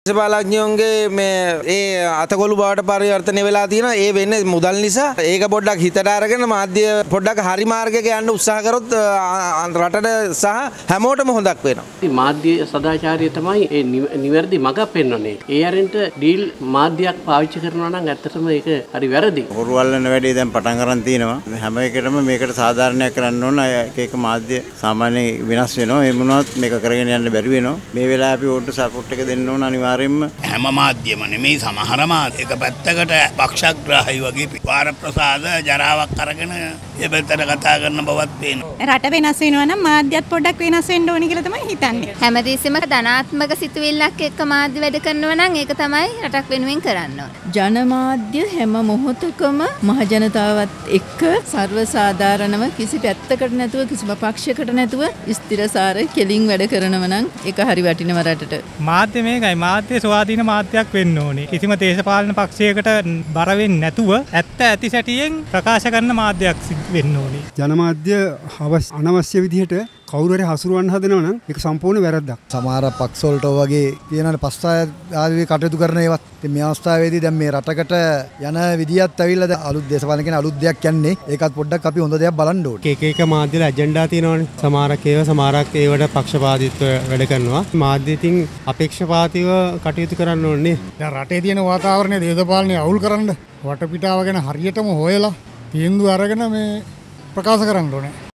දේශපාලඥයන්ගේ මේ ඒ අතකොළු බවට පරිවර්තනය වෙලා තියෙනවා. ඒ වෙන්නේ මුදල් නිසා. ඒක පොඩ්ඩක් හිතට අරගෙන මාධ්‍ය පොඩ්ඩක් හරි මාර්ගයක යන්න උත්සාහ කරොත් රටට සහ හැමෝටම හොඳක් වෙනවා. මාධ්‍ය සදාචාරය තමයි ඒ නිවැරදි මඟ පෙන්වන්නේ. ඒ අරින්ට ඩීල් මාධ්‍යයක් පාවිච්චි කරනවා නම් ඇත්තටම ඒක හරි වැරදි. හොරුවල්ලන වැඩේ දැන් පටන් ගන්න තියෙනවා. හැම එකටම මේකට සාධාරණයක් කරන්න ඕන. එක මාධ්‍ය සාමාන්‍ය වෙනස් වෙනවා. ඒ මොනවත් මේක කරගෙන යන්න බැරි වෙනවා. මේ වෙලාවේ අපි ඕන්ට සපෝට් එක දෙන්න ඕන අනිවාර්යයෙන්ම. හැම මාධ්‍යම නෙමෙයි සමහර මාධ්‍ය එක පැත්තකට පක්ෂග්‍රාහී වගේ වාරප්‍රසාද ජරාවක් අරගෙන ඒ පැත්තට කතා කරන බවත් පේනවා. රට වෙනස් වෙනවා නම් මාධ්‍යත් පොඩ්ඩක් වෙනස් වෙන්න ඕනි කියලා තමයි හිතන්නේ. හැමදෙස්සෙම ධනාත්මක සිතුවිල්ලක් එක්ක මාධ්‍ය වැඩ කරනවා නම් ඒක තමයි රටක් වෙනුවෙන් කරන්න ඕන. ජනමාධ්‍ය හැම මොහොතකම මහජනතාවත් එක්ක සර්ව සාධාරණව කිසි පැත්තකට නැතුව කිසිම පක්ෂයකට නැතුව ස්ථිරසාර කෙලින් වැඩ කරනවා නම් ඒක හරි වටිනවා රටට. මාධ්‍ය මේකයි මාධ්‍ය ස්වාධීන මාධ්‍යයක් වෙන්න ඕනේ. කිසිම දේශපාලන පක්ෂයකට බර වෙන්නේ නැතුව ඇත්ත ඇති සැටියෙන් ප්‍රකාශ කරන මාධ්‍යයක් වෙන්න ඕනේ. ජනමාධ්‍ය අනවශ්‍ය විදිහට කවුරු හරි හසුරුවන්න හදනවා නම් ඒක සම්පූර්ණ වැරද්දක්. සමහර පක්ෂ වලට වගේ තියෙනවානේ පස්සා ආදී කටයුතු කරන ඒවත්. ඉතින් මේ අවස්ථාවේදී දැන් මේ රටකට යන විදියත් ඇවිල්ලා දැන් අලුත් දේශපාලන කියන අලුත් දෙයක් යන්නේ. ඒකත් පොඩ්ඩක් අපි හොඳ දෙයක් බලන්න ඕනේ. එක මාධ්‍යවල ඇජෙන්ඩා තියෙනවානේ. සමහරක් ඒවට පක්ෂපාතීත්ව වැඩ කරනවා. මාධ්‍ය ඉතින් අපේක්ෂපාතීව කටයුතු කරන්න ඕනේ. දැන් රටේ තියෙන වාතාවරණය දේශපාලනය අවුල් කරන්න වටපිටාව ගැන හරියටම හොයලා තීන්දුව අරගෙන මේ ප්‍රකාශ කරන්න ඕනේ.